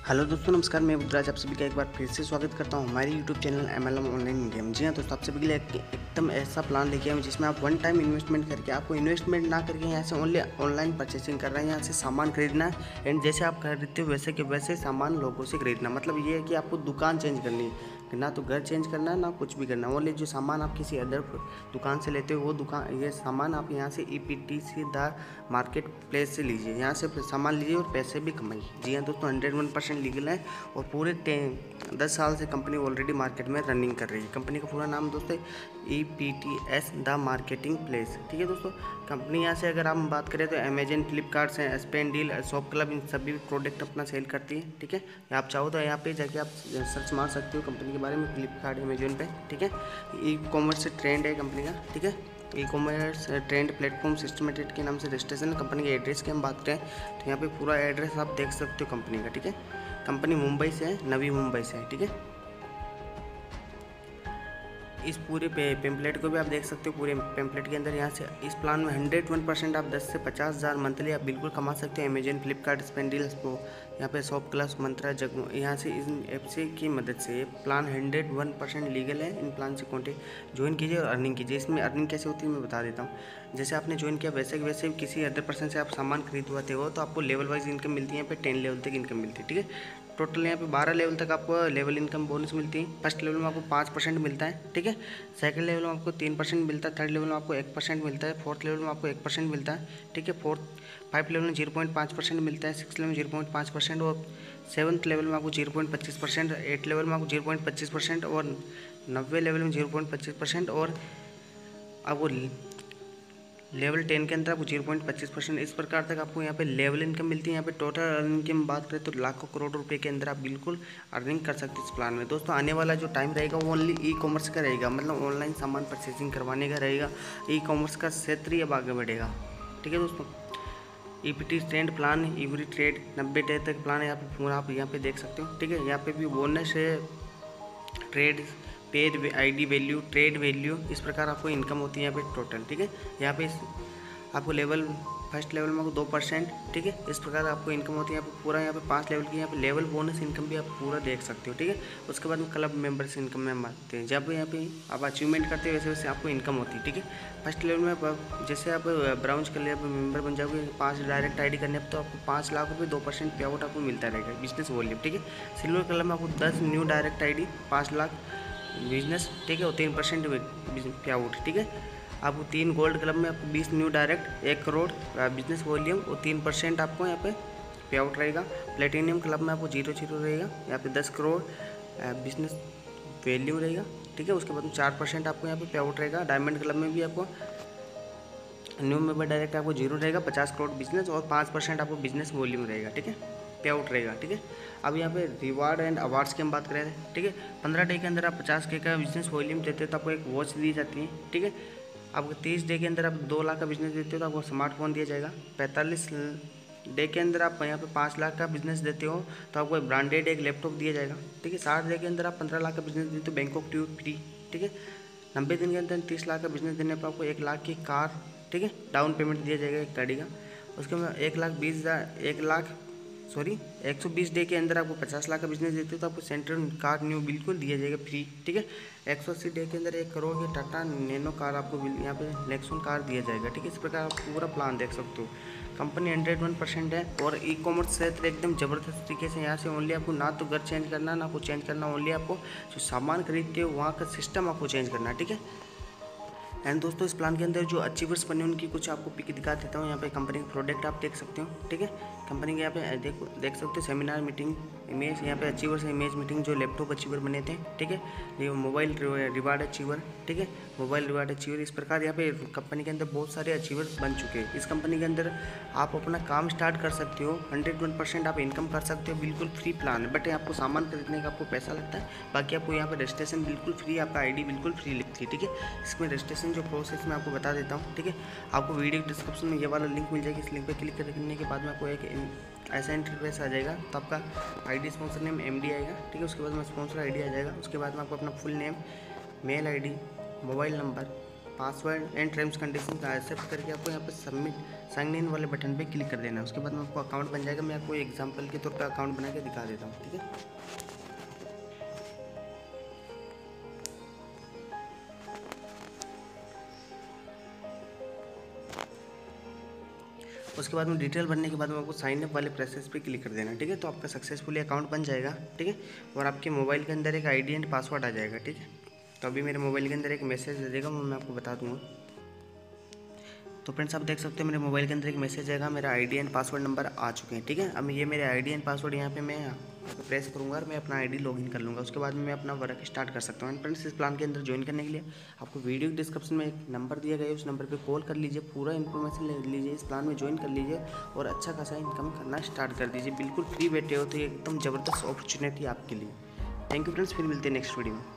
Hello दोस्तों, नमस्कार। मैं बुद्धराज आप सभी का एक बार फिर से स्वागत करता हूं हमारे YouTube channel MLM online game. जी हाँ दोस्तों, आप सभी के लिए एकदम ऐसा प्लान लेके आए जिसमें आप वन टाइम इन्वेस्टमेंट करके, आपको इन्वेस्टमेंट ना करके यहाँ से ओनली ऑनलाइन परचेसिंग कर रहे हैं, यहाँ से सामान खरीदना है। एंड जैसे आप खरीदते हो वैसे के वैसे सामान लोगों से खरीदना। मतलब ये है कि आपको दुकान चेंज करनी है, ना तो घर चेंज करना है ना कुछ भी करना है। ओनली जो सामान आप किसी अदर दुकान से लेते हो वो दुकान, ये सामान आप यहाँ से EPT से द मार्केट प्लेस से लीजिए। यहाँ से सामान लीजिए और पैसे भी कमाइए। जी हाँ दोस्तों, 101% लीगल है और पूरे 10 साल से कंपनी ऑलरेडी मार्केट में रनिंग कर रही है। कंपनी का पूरा नाम दोस्तों EPTS द मार्केटिंग प्लेस। ठीक है दोस्तों, कंपनी यहाँ से अगर हम बात करें तो अमेजन, फ्लिपकार्ट से स्पेंडील, शॉप क्लब, इन सभी प्रोडक्ट अपना सेल करती है। ठीक है, आप चाहो तो यहाँ पे जाके आप सर्च मार सकते हो कंपनी के बारे में, फ्लिपकार्ट, अमेजन पे। ठीक है, ई कॉमर्स ट्रेंड है कंपनी का। ठीक है, e commerce trend platform systematic के नाम से रजिस्ट्रेशन है। कंपनी के एड्रेस की हम बात करें तो यहाँ पे पूरा एड्रेस आप देख सकते हो कंपनी का। ठीक है, कंपनी मुंबई से है, नवी मुंबई से है। ठीक है, इस पूरे पेम्पलेट को भी आप देख सकते हो। पूरे पेम्पलेट के अंदर यहाँ से इस प्लान में 101% आप 10 से 50,000 मंथली आप बिल्कुल कमा सकते हो। अमेजन, फ्लिपकार्ट, स्पेंडील्स को यहाँ पे शॉप क्लस, मंत्रा, जगमो, यहाँ से इन ऐप से की मदद से ये प्लान 101% लीगल है। इन प्लान से कॉन्टेक्ट ज्वाइन कीजिए और अर्निंग कीजिए। इसमें अर्निंग कैसे होती है मैं बता देता हूँ। जैसे आपने ज्वाइन किया वैसे किसी अदर पर्सन से आप सामान खरीदवाते हो तो आपको लेवल वाइज इनकम मिलती है। यहाँ पे 10 लेवल तक इनकम मिलती है। ठीक है, टोटल यहाँ पे 12 लेवल तक आपको लेवल इनकम बोनस मिलती है। फर्स्ट लेवल में आपको 5% मिलता है। ठीक है, सेकंड लेवल में आपको 3% मिलता है। थर्ड लेवल में आपको 1% मिलता है। फोर्थ लेवल में आपको 1% मिलता है। ठीक है, फाइव लेवल में 0.5% मिलता है। सिक्स लेवल में 0.5% और सेवन्थ लेवल में आपको 0.25%। 8 लेवल में आपको 0.25% और 90 लेवल में 0.25% और आपको लेवल 10 के अंदर आपको 0.25%। इस प्रकार तक आपको यहाँ पे लेवल इनकम मिलती है। यहाँ पे टोटल अर्निंग की हम बात करें तो लाखों करोड़ रुपए के अंदर आप बिल्कुल अर्निंग कर सकते हैं इस प्लान में। दोस्तों, आने वाला जो टाइम रहेगा वो ओनली ई कॉमर्स का रहेगा, मतलब ऑनलाइन सामान परचेसिंग करवाने का रहेगा। ई कॉमर्स का क्षेत्र ही अब आगे बढ़ेगा। ठीक है दोस्तों, EPT trend plan, every trade 90 day तक प्लान है। यहाँ पे पूरा आप यहाँ पे देख सकते हो। ठीक है, यहाँ पे भी बोनस है, trade paid ID value, trade value, इस प्रकार आपको इनकम होती है यहाँ पे टोटल। ठीक है, यहाँ पे आपको लेवल फर्स्ट लेवल में आपको 2%। ठीक है, इस प्रकार आपको इनकम होती है। यहाँ पे पूरा यहाँ पे 5 लेवल की यहाँ पे लेवल बोनस इनकम भी आप पूरा देख सकते हो। ठीक है, उसके बाद में क्लब मेंबर्स इनकम में हम आते हैं। जब यहाँ पे आप अचीवमेंट करते हो वैसे वैसे आपको इनकम होती है। ठीक है, फर्स्ट लेवल में जैसे आप ब्राउज कर लिया, मेंबर बन जाओगे, 5 डायरेक्ट ID करने तो आपको 5 लाख रुपये 2% पे आउट आपको मिलता रहेगा बिजनेस वॉल्यूम। ठीक है, सिल्वर कलर में आपको 10 new direct ID, 5 lakh business. ठीक है, और 3% पे आउट। ठीक है, आपको 3 गोल्ड क्लब में आपको 20 new direct, 1 crore business volume और 3% आपको यहाँ पे पे आउट रहेगा। प्लेटिनियम क्लब में आपको 0 रहेगा, यहाँ पे 10 करोड़ बिजनेस वैल्यू रहेगा। ठीक है, उसके बाद में 4% आपको यहाँ पे आउट रहेगा। डायमंड क्लब में भी आपको न्यू मेंबर डायरेक्ट आपको 0 रहेगा, 50 करोड़ बिजनेस और 5% आपको बिजनेस वॉल्यूम रहेगा। ठीक है, पे आउट रहेगा। ठीक है, अब यहाँ पे रिवार्ड एंड अवार्ड्स की हम बात करें। ठीक है, 15 डे के अंदर आप 50K का बिजनेस वॉल्यूम देते हो तो आपको एक वॉच दी जाती है। ठीक है, आपको 30 डे के अंदर आप 2 लाख का बिजनेस देते हो तो आपको स्मार्टफोन दिया जाएगा। 45 डे के अंदर आप यहाँ पे 5 लाख का बिजनेस देते हो तो आपको एक ब्रांडेड एक लैपटॉप दिया जाएगा। ठीक है, 60 डे के अंदर आप 15 लाख का बिजनेस देते हो, बैंकॉक ट्यूब फ्री। ठीक है, 90 दिन के अंदर 30 लाख का बिजनेस देने पर आपको 1 लाख की कार, ठीक है, डाउन पेमेंट दिया जाएगा एक गाड़ी का। उसके बाद 120 डे के अंदर आपको 50 लाख का बिजनेस देते हो तो आपको सेंट्रल कार न्यू बिल्कुल दिया जाएगा फ्री। ठीक है, 180 डे के अंदर 1 करोड़ की टाटा नैनो कार आपको यहाँ पे नेक्सॉन कार दिया जाएगा। ठीक है, इस प्रकार आप पूरा प्लान देख सकते हो। कंपनी 101% है और ई कॉमर्स क्षेत्र एकदम ज़बरदस्त तरीके से। यहाँ से ओनली आपको ना तो घर चेंज करना ना कुछ चेंज करना, ओनली आपको जो सामान खरीदते हो वहाँ का सिस्टम आपको चेंज करना है। ठीक है, एंड दोस्तों, इस प्लान के अंदर जो अचीवर्स बने उनकी कुछ आपको पिक दिखा देता हूँ। यहाँ पे कंपनी के प्रोडक्ट आप देख सकते हो। ठीक है, कंपनी के यहाँ पे देख सकते हो सेमिनार मीटिंग इमेज, यहाँ पे अचीवर्स इमेज मीटिंग जो लैपटॉप अचीवर बने थे। ठीक है, ये मोबाइल रिवार्ड अचीवर। ठीक है, मोबाइल रिवार्ड अचीवर, इस प्रकार यहाँ पे कंपनी के अंदर बहुत सारे अचीवर बन चुके हैं। इस कंपनी के अंदर आप अपना काम स्टार्ट कर सकते हो, 101% आप इनकम कर सकते हो, बिल्कुल फ्री प्लान है। बट आपको सामान खरीदने का आपको पैसा लगता है, बाकी आपको यहाँ पे रजिस्ट्रेशन बिल्कुल फ्री, आपका ID बिल्कुल फ्री लिखती है। ठीक है, इसमें रजिस्ट्रेशन जो प्रोसेस मैं आपको बता देता हूँ। ठीक है, आपको वीडियो डिस्क्रिप्शन में ये वाला लिंक मिल जाएगी। इस लिंक पे क्लिक करने के बाद में आपको एक ऐसा इंटरफेस आ जाएगा, तो आपका ID स्पॉन्सर नेम MD आएगा। ठीक है, उसके बाद में स्पॉन्सर ID आ जाएगा। उसके बाद में आपको अपना full name, mail ID, mobile number, password and terms condition का एक्सेप्ट करके आपको यहाँ पे सबमिट साइन इन वाले बटन पे क्लिक कर देना है। उसके बाद में आपको अकाउंट बन जाएगा। मैं आपको एग्जांपल के तौर पे अकाउंट बना के दिखा देता हूँ, ठीक है। उसके बाद में डिटेल भरने के बाद में आपको साइन अप वाले प्रोसेस पे क्लिक कर देना, ठीक है। तो आपका सक्सेसफुली अकाउंट बन जाएगा, ठीक है। और आपके मोबाइल के अंदर एक आईडी एंड पासवर्ड आ जाएगा, ठीक है। तो अभी मेरे मोबाइल के अंदर एक मैसेज दे देगा, वो मैं आपको बता दूँगा। तो फ्रेंड्स आप देख सकते हो मेरे मोबाइल के अंदर एक मैसेज आएगा, मेरा आईडी एंड पासवर्ड नंबर आ चुके हैं, ठीक है। अब ये मेरे आईडी एंड पासवर्ड यहाँ पे मैं प्रेस करूँगा और मैं अपना आईडी लॉगिन कर लूँगा। उसके बाद में मैं अपना वर्क स्टार्ट कर सकता हूँ। फ्रेंड्स इस प्लान के अंदर ज्वाइन करने के लिए आपको वीडियो डिस्क्रिप्शन में एक नंबर दिया गया है, उस नंबर पर कॉल कर लीजिए, पूरा इन्फॉर्मेशन ले लीजिए, इस प्लान में ज्वाइन कर लीजिए और अच्छा खासा इनकम करना स्टार्ट कर दीजिए। बिल्कुल फ्री बैठे हो तो ये एकदम ज़बरदस्त अपॉर्चुनिटी आपके लिए। थैंक यू फ्रेंड्स, फिर मिलते हैं नेक्स्ट वीडियो में।